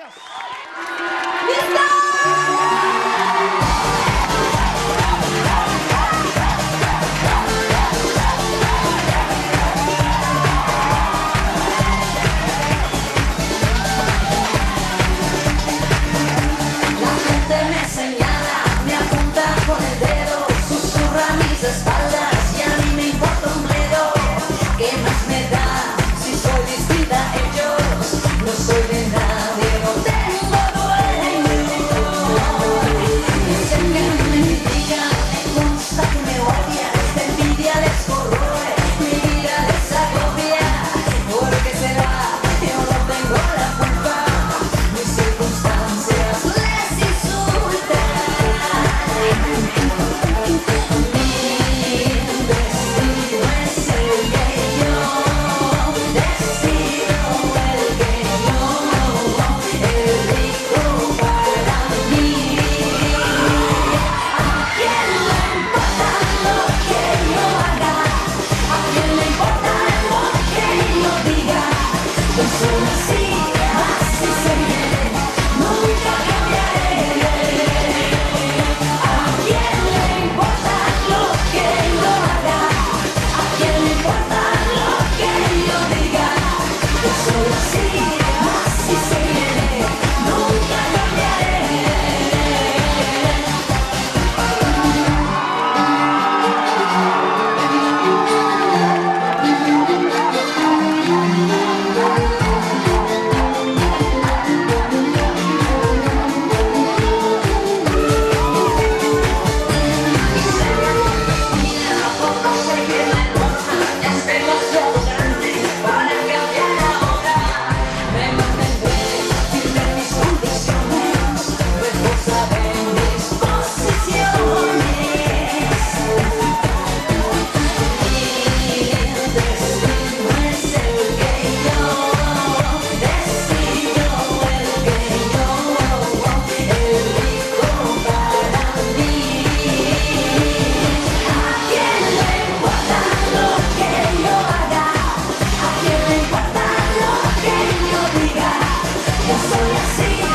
Gracias. La gente me señala, me apunta con el dedo, susurra a mis espaldas y a mí me importa un bledo. ¿Qué más me da si soy distinta a ellos? No soy de nadie, no tengo dueño. Sé que me critican, me consta que me odian, esta envidia les corroe, mi vida les agobia. ¿Por qué será? Yo no tengo la culpa, mis circunstancias les insultan. Mi destino es el que yo decido, el que yo elijo para mí. ¿A quién le importa lo que yo haga? ¿A quién le importa lo que yo diga? Yo soy así, así seré, nunca cambiaré. ¿A quién le importa lo que yo haga? ¿A quién le importa lo que yo diga? Yo soy así, así seré, nunca cambiaré. Es demasiado grande para cambiar ahora. Me mantendré firme en mis convicciones, resposa de mis posiciones. Mi destino es el que yo decido, el que yo elijo para mí. ¿A quién le importa lo que yo haga? ¿A quién le importa lo que yo diga? Yo soy así.